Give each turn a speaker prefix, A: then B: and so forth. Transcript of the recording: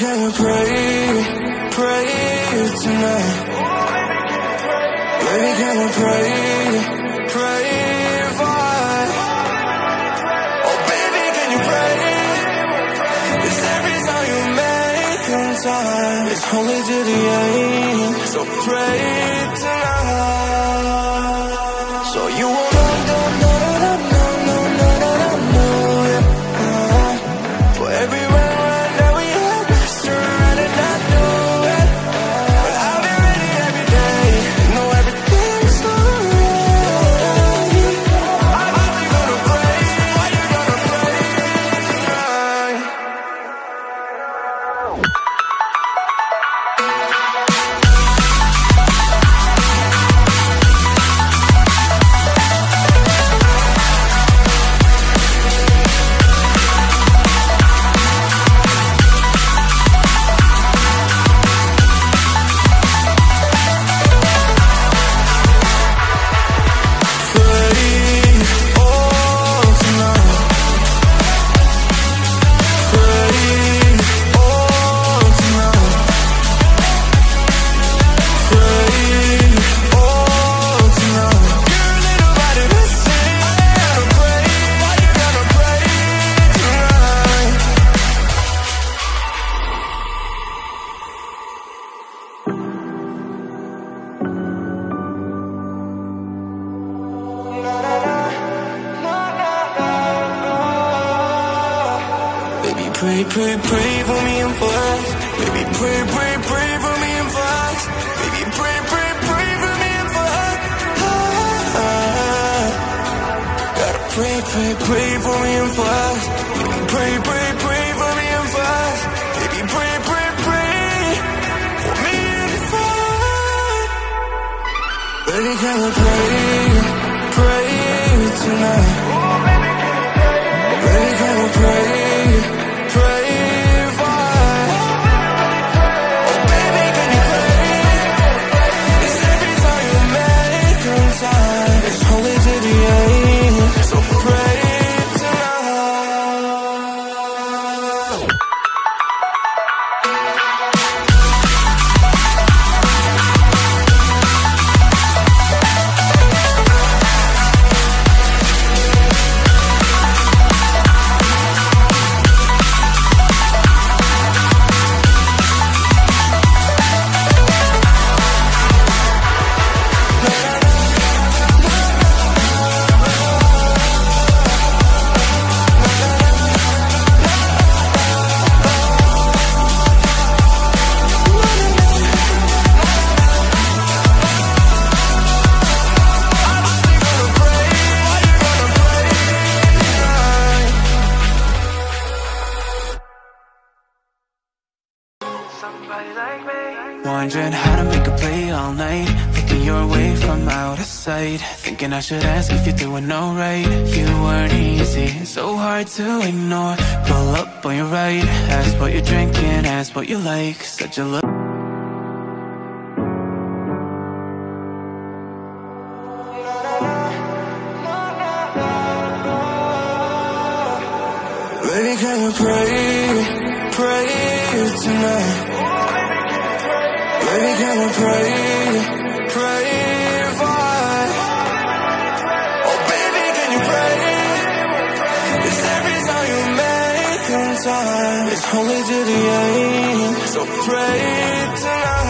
A: can you pray tonight? Baby, can you pray for? Oh baby, can you pray? 'Cause every song you make in time, it's only to the end. So pray tonight. So you won't for every round right now we have, let's turn around and not do it. But I'll be ready every day, know everything's alright. Are you gonna pray? Are you gonna pray tonight? Pray for me and for us. Baby, pray for me and for us. Baby, pray for me and for us. Gotta pray for me and for us. Baby, pray for me and for us. Baby, pray for me and for us. Baby, can you pray tonight? Baby, can you pray for? Oh baby, can you pray? It's every time you make in time, it's only to the end. So pray tonight.
B: Wondering how to make a play all night, looking your way from out of sight, thinking I should ask if you're doing alright. You weren't easy, so hard to ignore. Pull up on your right, ask what you're drinking, ask what you like. Such a look.
A: Baby, can you pray tonight? Baby, can you pray for? Oh baby, can you pray? 'Cause every song you make in time, it's only to the end. So pray tonight.